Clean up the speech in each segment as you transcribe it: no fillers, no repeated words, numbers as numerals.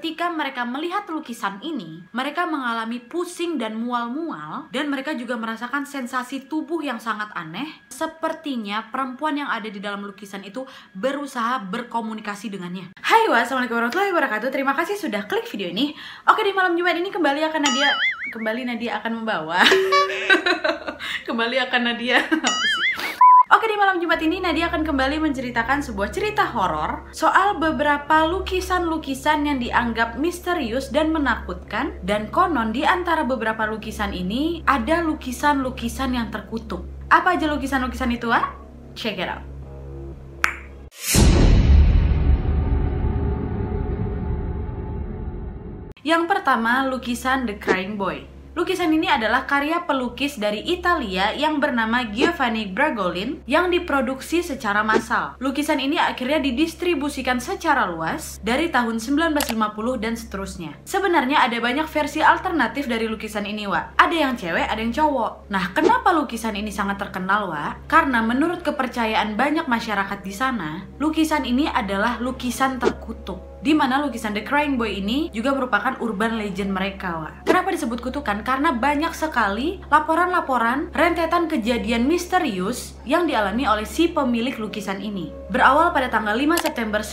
ketika mereka melihat lukisan ini, mereka mengalami pusing dan mual-mual, dan mereka juga merasakan sensasi tubuh yang sangat aneh. Sepertinya perempuan yang ada di dalam lukisan itu berusaha berkomunikasi dengannya. Hai, wassalamualaikum warahmatullahi wabarakatuh. Terima kasih sudah klik video ini. Oke, di malam Jumat ini kembali Nadia akan membawa Oke, di malam Jumat ini Nadia akan kembali menceritakan sebuah cerita horor soal beberapa lukisan-lukisan yang dianggap misterius dan menakutkan, dan konon di antara beberapa lukisan ini ada lukisan-lukisan yang terkutuk. Apa aja lukisan-lukisan itu, ah? Check it out. Yang pertama, lukisan The Crying Boy. Lukisan ini adalah karya pelukis dari Italia yang bernama Giovanni Bragolin yang diproduksi secara massal. Lukisan ini akhirnya didistribusikan secara luas dari tahun 1950 dan seterusnya. Sebenarnya ada banyak versi alternatif dari lukisan ini, Wak. Ada yang cewek, ada yang cowok. Nah, kenapa lukisan ini sangat terkenal, Wak? Karena menurut kepercayaan banyak masyarakat di sana, lukisan ini adalah lukisan terkutuk. Di mana lukisan The Crying Boy ini juga merupakan urban legend mereka, Wak. Kenapa disebut kutukan? Karena banyak sekali laporan-laporan rentetan kejadian misterius yang dialami oleh si pemilik lukisan ini. Berawal pada tanggal 5 September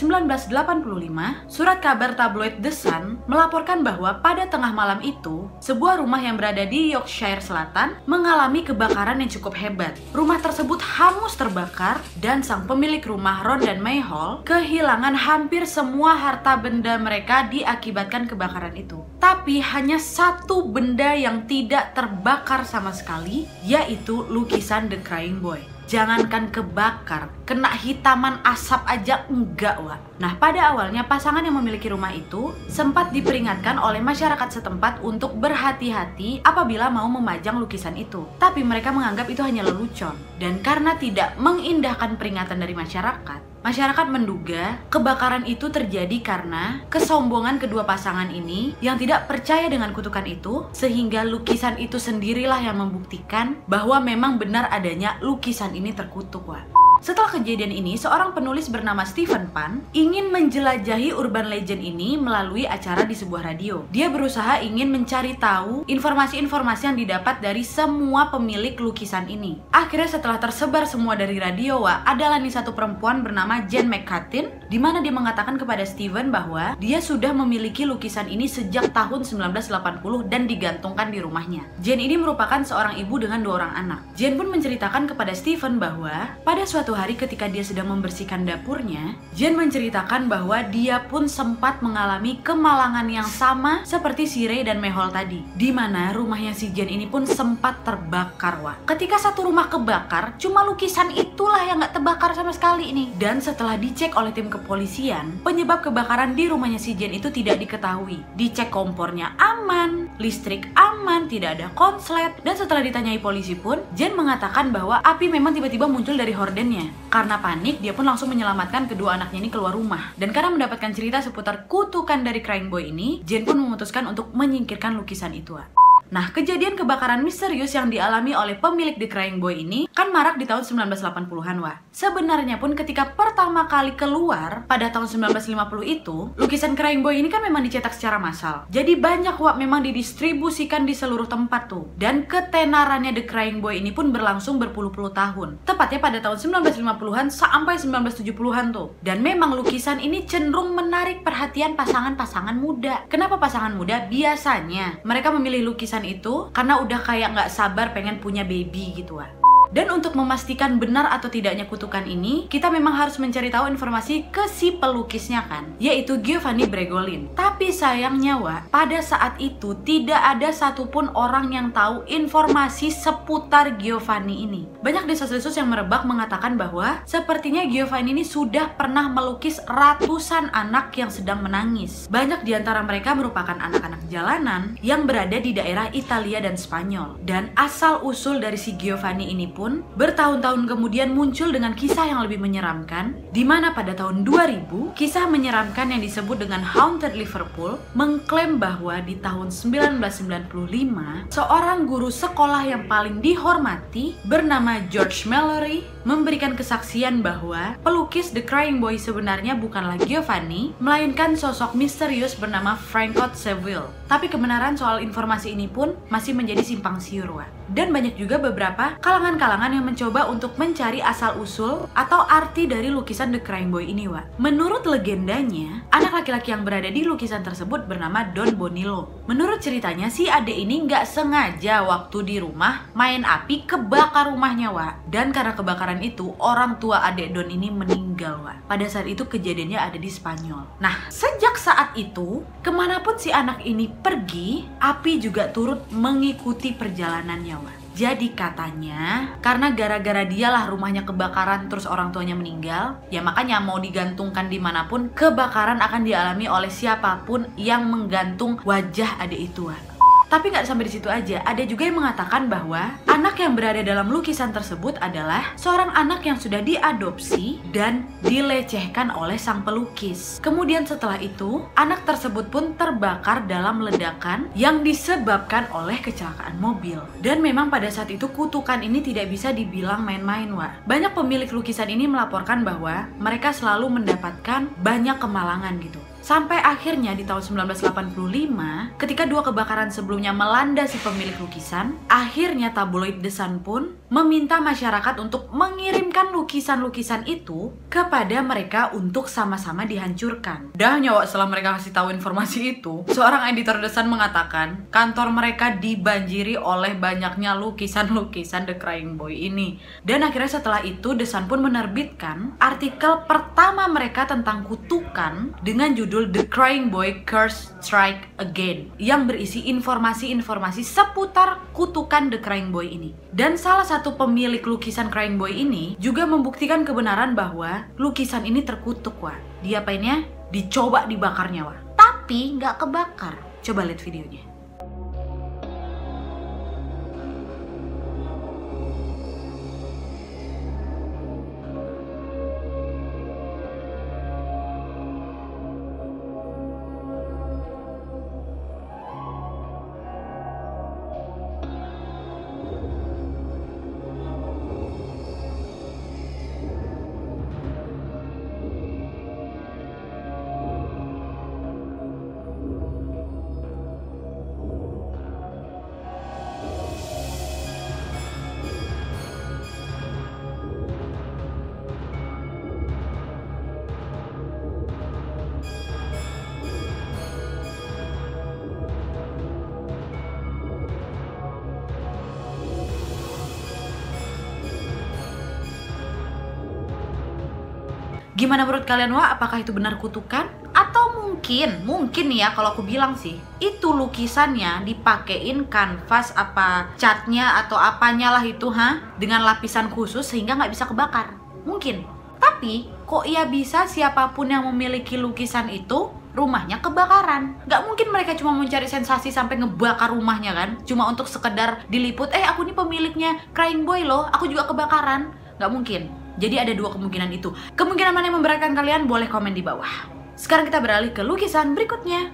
1985, surat kabar tabloid The Sun melaporkan bahwa pada tengah malam itu, sebuah rumah yang berada di Yorkshire Selatan mengalami kebakaran yang cukup hebat. Rumah tersebut hangus terbakar dan sang pemilik rumah, Rondan Mayhall, kehilangan hampir semua harta benda mereka diakibatkan kebakaran itu. Tapi hanya satu benda yang tidak terbakar sama sekali, yaitu lukisan The Crying Boy. Jangankan kebakar, kena hitaman asap aja enggak, Wak. Nah, pada awalnya pasangan yang memiliki rumah itu sempat diperingatkan oleh masyarakat setempat untuk berhati-hati apabila mau memajang lukisan itu. Tapi mereka menganggap itu hanya lelucon. Dan karena tidak mengindahkan peringatan dari masyarakat menduga kebakaran itu terjadi karena kesombongan kedua pasangan ini yang tidak percaya dengan kutukan itu, sehingga lukisan itu sendirilah yang membuktikan bahwa memang benar adanya lukisan ini terkutuk, Wak. Setelah kejadian ini, seorang penulis bernama Stephen Pan ingin menjelajahi urban legend ini melalui acara di sebuah radio. Dia berusaha ingin mencari tahu informasi-informasi yang didapat dari semua pemilik lukisan ini. Akhirnya setelah tersebar semua dari radio, Wak, adalah nih satu perempuan bernama Jane McCartin, di mana dia mengatakan kepada Stephen bahwa dia sudah memiliki lukisan ini sejak tahun 1980 dan digantungkan di rumahnya. Jane ini merupakan seorang ibu dengan 2 orang anak. Jane pun menceritakan kepada Stephen bahwa pada suatu hari ketika dia sedang membersihkan dapurnya, Jane menceritakan bahwa dia pun sempat mengalami kemalangan yang sama seperti si Ray dan Mayhall tadi, di mana rumahnya si Jane ini pun sempat terbakar, Wak. Ketika satu rumah kebakar, cuma lukisan itulah yang nggak terbakar sama sekali nih. Dan setelah dicek oleh tim kepolisian, penyebab kebakaran di rumahnya si Jane itu tidak diketahui. Dicek kompornya aman, listrik aman, tidak ada konslet, dan setelah ditanyai polisi pun, Jane mengatakan bahwa api memang tiba-tiba muncul dari hordennya. Karena panik, dia pun langsung menyelamatkan kedua anaknya ini keluar rumah. Dan karena mendapatkan cerita seputar kutukan dari Crying Boy ini, Jane pun memutuskan untuk menyingkirkan lukisan itu. Nah, kejadian kebakaran misterius yang dialami oleh pemilik The Crying Boy ini kan marak di tahun 1980-an, Wah. Sebenarnya pun ketika pertama kali keluar pada tahun 1950 itu, lukisan Crying Boy ini kan memang dicetak secara massal. Jadi banyak, Wah, memang didistribusikan di seluruh tempat tuh. Dan ketenarannya The Crying Boy ini pun berlangsung berpuluh-puluh tahun. Tepatnya pada tahun 1950-an sampai 1970-an tuh. Dan memang lukisan ini cenderung menarik perhatian pasangan-pasangan muda. Kenapa pasangan muda? Biasanya mereka memilih lukisan itu karena udah kayak nggak sabar pengen punya baby gitu, Wah. Dan untuk memastikan benar atau tidaknya kutukan ini, kita memang harus mencari tahu informasi ke si pelukisnya kan, yaitu Giovanni Bragolin. Tapi sayangnya, Wak, pada saat itu tidak ada satupun orang yang tahu informasi seputar Giovanni ini. Banyak desas-desus yang merebak mengatakan bahwa sepertinya Giovanni ini sudah pernah melukis ratusan anak yang sedang menangis. Banyak di antara mereka merupakan anak-anak jalanan yang berada di daerah Italia dan Spanyol. Dan asal-usul dari si Giovanni ini pun bertahun-tahun kemudian muncul dengan kisah yang lebih menyeramkan, di mana pada tahun 2000 kisah menyeramkan yang disebut dengan Haunted Liverpool mengklaim bahwa di tahun 1995 seorang guru sekolah yang paling dihormati bernama George Mallory memberikan kesaksian bahwa pelukis The Crying Boy sebenarnya bukanlah Giovanni, melainkan sosok misterius bernama Francois Seville. Tapi kebenaran soal informasi ini pun masih menjadi simpang siur, Wak. Dan banyak juga beberapa kalangan-kalangan yang mencoba untuk mencari asal-usul atau arti dari lukisan The Crying Boy ini, Wak. Menurut legendanya, anak laki-laki yang berada di lukisan tersebut bernama Don Bonillo. Menurut ceritanya, si adik ini nggak sengaja waktu di rumah main api kebakar rumahnya, Wak. Dan karena kebakaran itu, orang tua adik Don ini meninggal, Wak. Pada saat itu kejadiannya ada di Spanyol. Nah, sejak saat itu, kemanapun si anak ini pergi, api juga turut mengikuti perjalanannya, Wak. Jadi katanya, karena gara-gara dialah rumahnya kebakaran terus orang tuanya meninggal, ya makanya mau digantungkan dimanapun, kebakaran akan dialami oleh siapapun yang menggantung wajah adik itu, Wak. Tapi nggak sampai di situ aja, ada juga yang mengatakan bahwa anak yang berada dalam lukisan tersebut adalah seorang anak yang sudah diadopsi dan dilecehkan oleh sang pelukis. Kemudian setelah itu, anak tersebut pun terbakar dalam ledakan yang disebabkan oleh kecelakaan mobil. Dan memang pada saat itu kutukan ini tidak bisa dibilang main-main, Wak. Banyak pemilik lukisan ini melaporkan bahwa mereka selalu mendapatkan banyak kemalangan gitu. Sampai akhirnya di tahun 1985, ketika dua kebakaran sebelumnya melanda si pemilik lukisan, akhirnya tabloid The Sun pun meminta masyarakat untuk mengirimkan lukisan-lukisan itu kepada mereka untuk sama-sama dihancurkan. Dah nyawa setelah mereka kasih tahu informasi itu, seorang editor The Sun mengatakan kantor mereka dibanjiri oleh banyaknya lukisan-lukisan The Crying Boy ini. Dan akhirnya setelah itu The Sun pun menerbitkan artikel pertama mereka tentang kutukan dengan judul The Crying Boy Curse Strike Again, yang berisi informasi-informasi seputar kutukan The Crying Boy ini. Dan salah satu pemilik lukisan Crying Boy ini juga membuktikan kebenaran bahwa lukisan ini terkutuk, Wak. Diapainnya? Dicoba dibakarnya, Wak. Tapi nggak kebakar. Coba lihat videonya. Gimana menurut kalian, Wak? Apakah itu benar kutukan? Atau mungkin nih ya, kalau aku bilang sih, itu lukisannya dipakein kanvas apa catnya atau apanya lah itu, dengan lapisan khusus sehingga nggak bisa kebakar. Mungkin. Tapi kok ya bisa siapapun yang memiliki lukisan itu rumahnya kebakaran? Nggak mungkin mereka cuma mencari sensasi sampai ngebakar rumahnya kan? Cuma untuk sekedar diliput, aku ini pemiliknya Crying Boy loh, aku juga kebakaran. Nggak mungkin. Jadi ada dua kemungkinan itu. Kemungkinan mana yang memberatkan kalian? Boleh komen di bawah. Sekarang kita beralih ke lukisan berikutnya.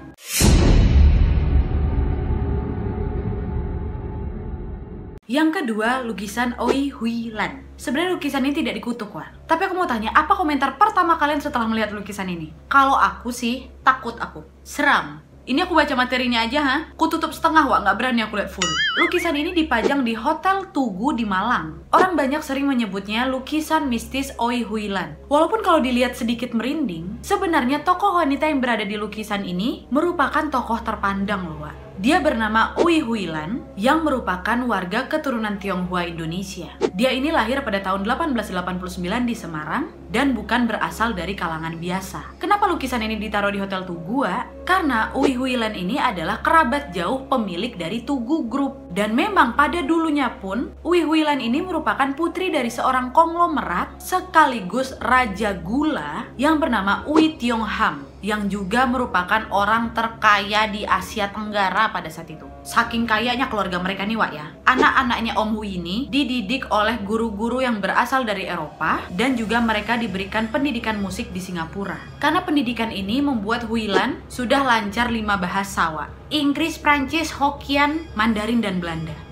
Yang kedua, lukisan Oi Hui Lan. Sebenarnya lukisan ini tidak dikutuk, Wak. Tapi aku mau tanya, apa komentar pertama kalian setelah melihat lukisan ini? Kalau aku sih, takut aku. Seram. Ini aku baca materinya aja, Aku tutup setengah, Wak, nggak berani aku lihat full. Lukisan ini dipajang di Hotel Tugu di Malang. Orang banyak sering menyebutnya lukisan mistis Oi Hui Lan. Walaupun kalau dilihat sedikit merinding, sebenarnya tokoh wanita yang berada di lukisan ini merupakan tokoh terpandang loh, Wak. Dia bernama Oi Hui Lan yang merupakan warga keturunan Tionghoa Indonesia. Dia ini lahir pada tahun 1889 di Semarang dan bukan berasal dari kalangan biasa. Kenapa lukisan ini ditaruh di Hotel Tugu? Karena Oi Hui Lan ini adalah kerabat jauh pemilik dari Tugu Group. Dan memang pada dulunya pun Oi Hui Lan ini merupakan putri dari seorang konglomerat sekaligus raja gula yang bernama Ui Tiong Ham, yang juga merupakan orang terkaya di Asia Tenggara pada saat itu. Saking kayanya keluarga mereka nih, Wak, ya. Anak-anaknya Om Hui ini dididik oleh guru-guru yang berasal dari Eropa dan juga mereka diberikan pendidikan musik di Singapura. Karena pendidikan ini membuat Hui Lan sudah lancar 5 bahasa, Wak. Inggris, Prancis, Hokkien, Mandarin, dan Belanda.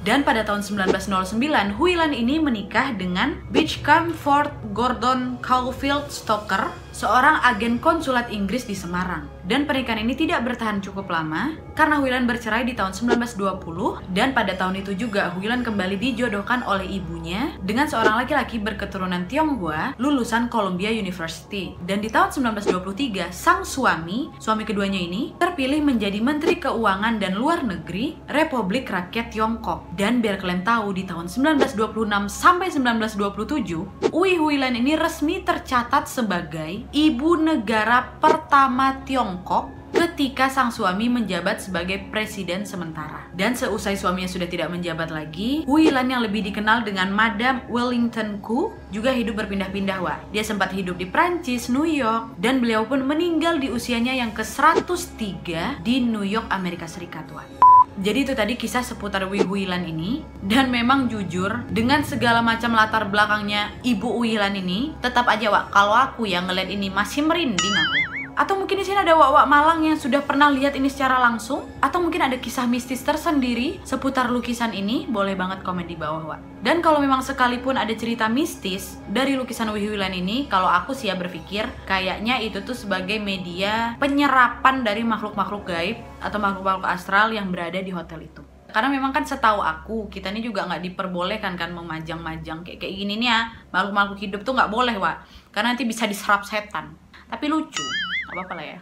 Dan pada tahun 1909, Huilan ini menikah dengan Beachcomfort Gordon Caulfield Stoker, seorang agen konsulat Inggris di Semarang. Dan pernikahan ini tidak bertahan cukup lama karena Huilan bercerai di tahun 1920, dan pada tahun itu juga Huilan kembali dijodohkan oleh ibunya dengan seorang laki-laki berketurunan Tionghoa lulusan Columbia University. Dan di tahun 1923, sang suami keduanya ini terpilih menjadi Menteri Keuangan dan Luar Negeri Republik Rakyat Tiongkok. Dan biar kalian tahu, di tahun 1926 sampai 1927, Uwi Huilan ini resmi tercatat sebagai ibu negara pertama Tiongkok ketika sang suami menjabat sebagai presiden sementara. Dan seusai suaminya sudah tidak menjabat lagi, Huilan yang lebih dikenal dengan Madame Wellington Koo juga hidup berpindah-pindah, Wak. Dia sempat hidup di Prancis, New York, dan beliau pun meninggal di usianya yang ke-103 di New York, Amerika Serikat, Wak. Jadi itu tadi kisah seputar Uwi Huilan ini. Dan memang jujur, dengan segala macam latar belakangnya Ibu Huilan ini, tetap aja, Wak, kalau aku yang ngeliat ini masih merinding aku. Atau mungkin di sini ada wak-wak Malang yang sudah pernah lihat ini secara langsung, atau mungkin ada kisah mistis tersendiri seputar lukisan ini, boleh banget komen di bawah, Wak. Dan kalau memang sekalipun ada cerita mistis dari lukisan Uwi Huilan ini, kalau aku sih ya berpikir kayaknya itu tuh sebagai media penyerapan dari makhluk-makhluk gaib atau makhluk-makhluk astral yang berada di hotel itu. Karena memang kan setahu aku, kita ini juga nggak diperbolehkan kan memajang-majang kayak gini nih ya, makhluk-makhluk hidup tuh nggak boleh, Wak. Karena nanti bisa diserap setan. Tapi lucu, nggak apa-apa lah ya.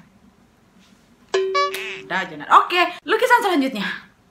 Udah jangan. Oke, lukisan selanjutnya.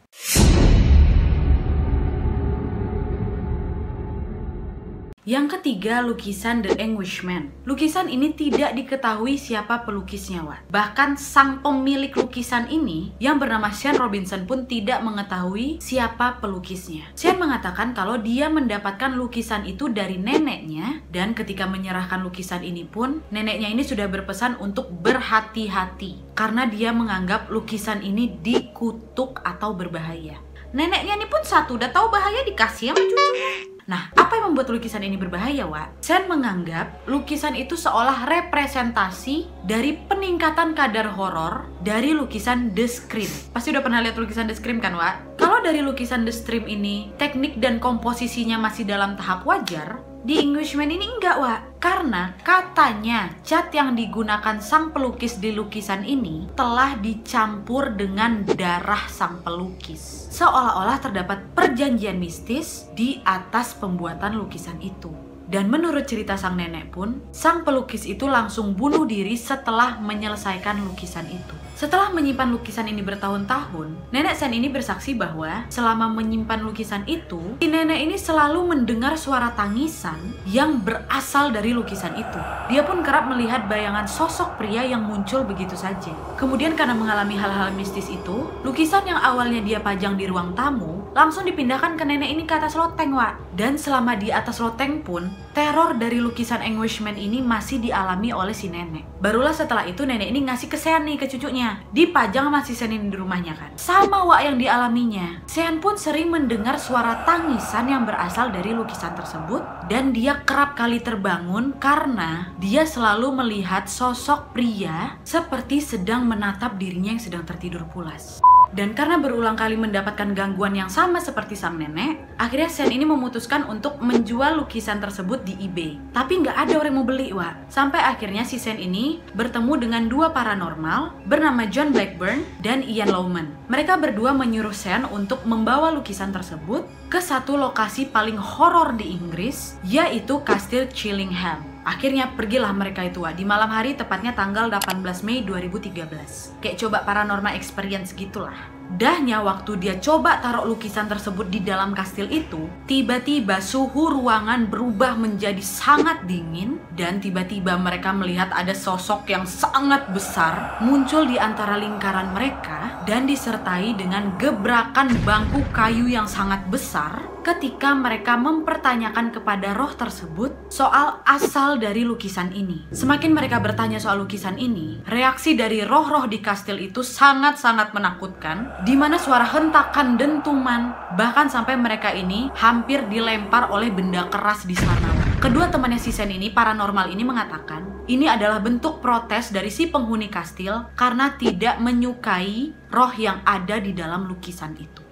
Yang ketiga, lukisan The Englishman. Lukisan ini tidak diketahui siapa pelukisnya, Wak. Bahkan sang pemilik lukisan ini yang bernama Sean Robinson pun tidak mengetahui siapa pelukisnya. Sean mengatakan kalau dia mendapatkan lukisan itu dari neneknya, dan ketika menyerahkan lukisan ini pun neneknya ini sudah berpesan untuk berhati-hati karena dia menganggap lukisan ini dikutuk atau berbahaya. Neneknya ini pun satu udah tahu bahaya dikasih sama cucunya. Nah, apa yang membuat lukisan ini berbahaya, Wak? Sean menganggap lukisan itu seolah representasi dari peningkatan kadar horor dari lukisan The Scream. Pasti udah pernah lihat lukisan The Scream kan, Wak? Kalau dari lukisan The Scream ini, teknik dan komposisinya masih dalam tahap wajar, di Englishman ini enggak, Wak. Karena katanya cat yang digunakan sang pelukis di lukisan ini telah dicampur dengan darah sang pelukis. Seolah-olah terdapat perjanjian mistis di atas pembuatan lukisan itu. Dan menurut cerita sang nenek pun, sang pelukis itu langsung bunuh diri setelah menyelesaikan lukisan itu. Setelah menyimpan lukisan ini bertahun-tahun, nenek Sean ini bersaksi bahwa selama menyimpan lukisan itu, si nenek ini selalu mendengar suara tangisan yang berasal dari lukisan itu. Dia pun kerap melihat bayangan sosok pria yang muncul begitu saja. Kemudian karena mengalami hal-hal mistis itu, lukisan yang awalnya dia pajang di ruang tamu, langsung dipindahkan ke nenek ini ke atas loteng, Wak. Dan selama di atas loteng pun, teror dari lukisan Englishman ini masih dialami oleh si nenek. Barulah setelah itu nenek ini ngasih ke Sean nih, ke cucunya. Dipajang masih Sean ini di rumahnya kan. Sama, Wak, yang dialaminya. Sean pun sering mendengar suara tangisan yang berasal dari lukisan tersebut. Dan dia kerap kali terbangun karena dia selalu melihat sosok pria seperti sedang menatap dirinya yang sedang tertidur pulas. Dan karena berulang kali mendapatkan gangguan yang sama seperti sang nenek, akhirnya Sean ini memutuskan untuk menjual lukisan tersebut di eBay. Tapi nggak ada orang yang mau beli, Wak. Sampai akhirnya si Sean ini bertemu dengan dua paranormal bernama John Blackburn dan Ian Lowman. Mereka berdua menyuruh Sean untuk membawa lukisan tersebut ke satu lokasi paling horor di Inggris, yaitu Kastil Chillingham. Akhirnya pergilah mereka itu, Wak, di malam hari, tepatnya tanggal 18 Mei 2013. Kayak coba paranormal experience gitulah. Dahnya waktu dia coba taruh lukisan tersebut di dalam kastil itu, tiba-tiba suhu ruangan berubah menjadi sangat dingin, dan tiba-tiba mereka melihat ada sosok yang sangat besar muncul di antara lingkaran mereka dan disertai dengan gebrakan bangku kayu yang sangat besar ketika mereka mempertanyakan kepada roh tersebut soal asal dari lukisan ini. Semakin mereka bertanya soal lukisan ini, reaksi dari roh-roh di kastil itu sangat-sangat menakutkan, di mana suara hentakan dentuman, bahkan sampai mereka ini hampir dilempar oleh benda keras di sana. Kedua temannya si Sean ini, paranormal ini, mengatakan ini adalah bentuk protes dari si penghuni kastil karena tidak menyukai roh yang ada di dalam lukisan itu.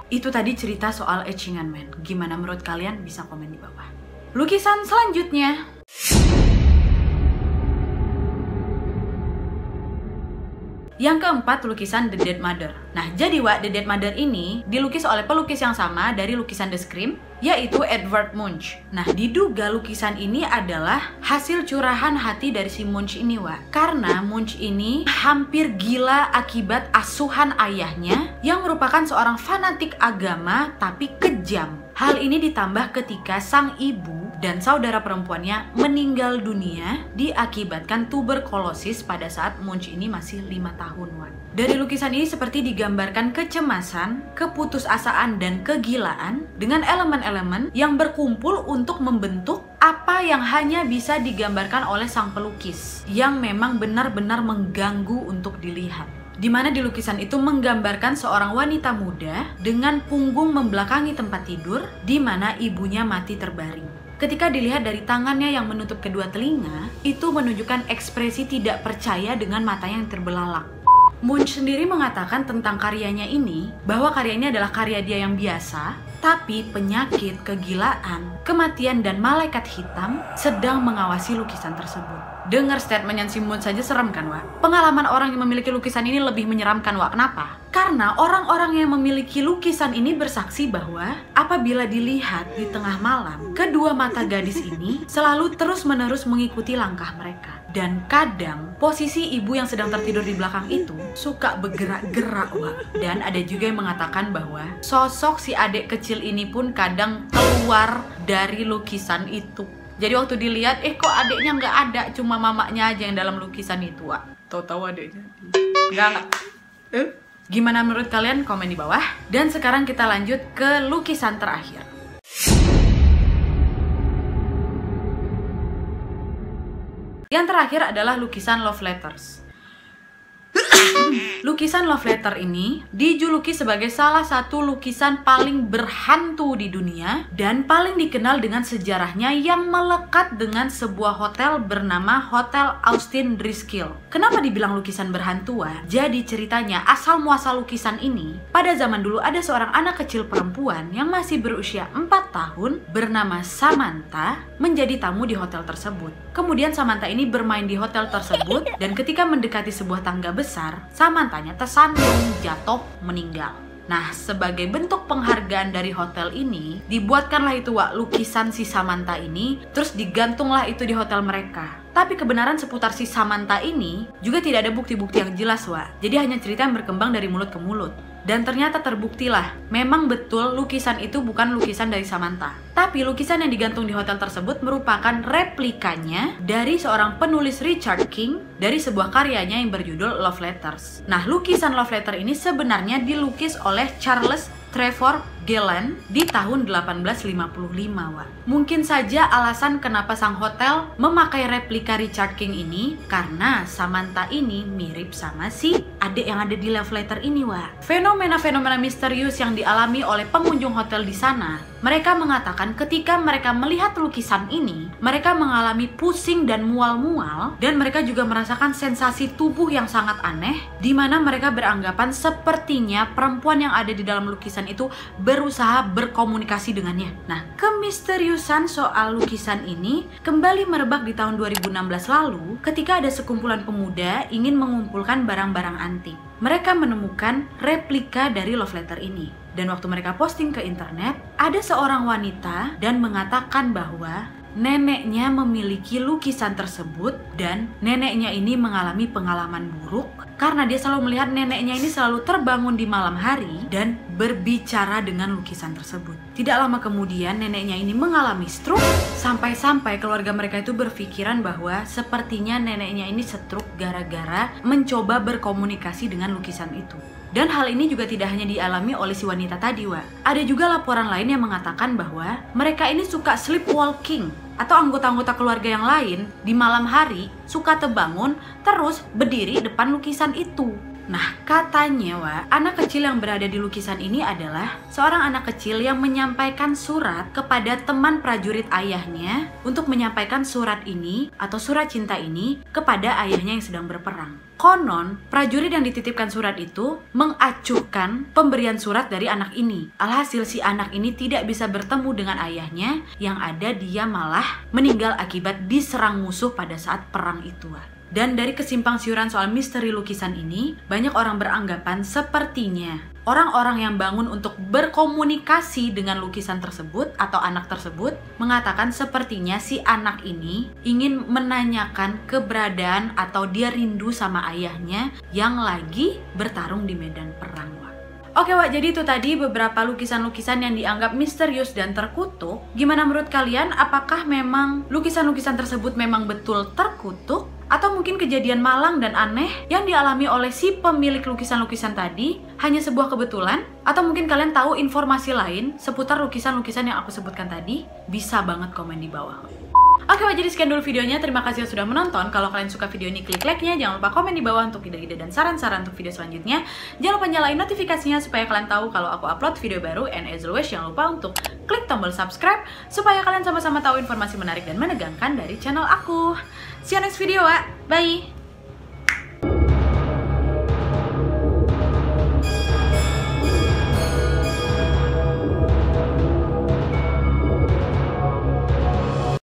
Itu tadi cerita soal Etchingan Man. Gimana menurut kalian? Bisa komen di bawah. Lukisan selanjutnya. Yang keempat, lukisan The Dead Mother. Nah, jadi The Dead Mother ini dilukis oleh pelukis yang sama dari lukisan The Scream, yaitu Edvard Munch. Nah, diduga lukisan ini adalah hasil curahan hati dari si Munch ini, karena Munch ini hampir gila akibat asuhan ayahnya yang merupakan seorang fanatik agama tapi kejam. Hal ini ditambah ketika sang ibu dan saudara perempuannya meninggal dunia diakibatkan tuberkulosis pada saat Munch ini masih 5 tahun. Dari lukisan ini seperti digambarkan kecemasan, keputusasaan, dan kegilaan dengan elemen-elemen yang berkumpul untuk membentuk apa yang hanya bisa digambarkan oleh sang pelukis yang memang benar-benar mengganggu untuk dilihat. Di mana di lukisan itu menggambarkan seorang wanita muda dengan punggung membelakangi tempat tidur di mana ibunya mati terbaring. Ketika dilihat dari tangannya yang menutup kedua telinga, itu menunjukkan ekspresi tidak percaya dengan matanya yang terbelalak. Munch sendiri mengatakan tentang karyanya ini bahwa karya ini adalah karya dia yang biasa, tapi penyakit, kegilaan, kematian, dan malaikat hitam sedang mengawasi lukisan tersebut. Dengar statement yang si Munch saja serem kan, Pengalaman orang yang memiliki lukisan ini lebih menyeramkan, Kenapa? Karena orang-orang yang memiliki lukisan ini bersaksi bahwa apabila dilihat di tengah malam, kedua mata gadis ini selalu terus-menerus mengikuti langkah mereka. Dan kadang posisi ibu yang sedang tertidur di belakang itu suka bergerak-gerak, Dan ada juga yang mengatakan bahwa sosok si adik kecil ini pun kadang keluar dari lukisan itu. Jadi waktu dilihat, kok adiknya nggak ada, cuma mamanya aja yang dalam lukisan itu, Tahu-tahu adiknya. Nggak. Gimana menurut kalian? Komen di bawah. Dan sekarang kita lanjut ke lukisan terakhir. Yang terakhir adalah lukisan love letters. Lukisan love letter ini dijuluki sebagai salah satu lukisan paling berhantu di dunia dan paling dikenal dengan sejarahnya yang melekat dengan sebuah hotel bernama Hotel Austin Driskill. Kenapa dibilang lukisan berhantu? Jadi ceritanya asal muasal lukisan ini, pada zaman dulu ada seorang anak kecil perempuan yang masih berusia 4 tahun bernama Samantha menjadi tamu di hotel tersebut. Kemudian Samantha ini bermain di hotel tersebut dan ketika mendekati sebuah tangga besar, Samanthanya tersandung, jatuh, meninggal. Nah, sebagai bentuk penghargaan dari hotel ini, dibuatkanlah itu lukisan si Samantha ini, terus digantunglah itu di hotel mereka. Tapi kebenaran seputar si Samantha ini juga tidak ada bukti-bukti yang jelas, Jadi hanya cerita yang berkembang dari mulut ke mulut. Dan ternyata terbuktilah, memang betul lukisan itu bukan lukisan dari Samantha. Tapi lukisan yang digantung di hotel tersebut merupakan replikanya dari seorang penulis Richard King dari sebuah karyanya yang berjudul Love Letters. Nah, lukisan Love Letter ini sebenarnya dilukis oleh Charles Trevor Galland di tahun 1855, Mungkin saja alasan kenapa sang hotel memakai replika Richard King ini karena Samantha ini mirip sama si adik yang ada di Love Letter ini, Fenomena-fenomena misterius yang dialami oleh pengunjung hotel di sana, mereka mengatakan ketika mereka melihat lukisan ini, mereka mengalami pusing dan mual-mual, dan mereka juga merasakan sensasi tubuh yang sangat aneh, di mana mereka beranggapan sepertinya perempuan yang ada di dalam lukisan itu berusaha berkomunikasi dengannya. Nah, kemisteriusan soal lukisan ini kembali merebak di tahun 2016 lalu ketika ada sekumpulan pemuda ingin mengumpulkan barang-barang antik. Mereka menemukan replika dari Love Letter ini. Dan waktu mereka posting ke internet, ada seorang wanita dan mengatakan bahwa neneknya memiliki lukisan tersebut dan neneknya ini mengalami pengalaman buruk karena dia selalu melihat neneknya ini selalu terbangun di malam hari dan berbicara dengan lukisan tersebut. Tidak lama kemudian neneknya ini mengalami stroke sampai-sampai keluarga mereka itu berpikiran bahwa sepertinya neneknya ini stroke gara-gara mencoba berkomunikasi dengan lukisan itu. Dan hal ini juga tidak hanya dialami oleh si wanita tadi, Ada juga laporan lain yang mengatakan bahwa mereka ini suka sleepwalking atau anggota-anggota keluarga yang lain di malam hari suka terbangun terus berdiri depan lukisan itu. Nah, katanya, Wak, anak kecil yang berada di lukisan ini adalah seorang anak kecil yang menyampaikan surat kepada teman prajurit ayahnya untuk menyampaikan surat ini atau surat cinta ini kepada ayahnya yang sedang berperang. Konon, prajurit yang dititipkan surat itu mengacuhkan pemberian surat dari anak ini. Alhasil si anak ini tidak bisa bertemu dengan ayahnya, yang ada dia malah meninggal akibat diserang musuh pada saat perang itu, Wak. Dan dari kesimpang siuran soal misteri lukisan ini, banyak orang beranggapan sepertinya orang-orang yang bangun untuk berkomunikasi dengan lukisan tersebut atau anak tersebut mengatakan sepertinya si anak ini ingin menanyakan keberadaan atau dia rindu sama ayahnya yang lagi bertarung di medan perang. Oke, Wak, jadi itu tadi beberapa lukisan-lukisan yang dianggap misterius dan terkutuk. Gimana menurut kalian? Apakah memang lukisan-lukisan tersebut memang betul terkutuk? Atau mungkin kejadian malang dan aneh yang dialami oleh si pemilik lukisan-lukisan tadi hanya sebuah kebetulan? Atau mungkin kalian tahu informasi lain seputar lukisan-lukisan yang aku sebutkan tadi? Bisa banget komen di bawah. Oke, Wak, jadi sekian dulu videonya. Terima kasih sudah menonton. Kalau kalian suka video ini, klik like-nya. Jangan lupa komen di bawah untuk ide-ide dan saran-saran untuk video selanjutnya. Jangan lupa nyalain notifikasinya supaya kalian tahu kalau aku upload video baru. And as always, jangan lupa untuk klik tombol subscribe supaya kalian sama-sama tahu informasi menarik dan menegangkan dari channel aku. See you next video, Wak. Bye!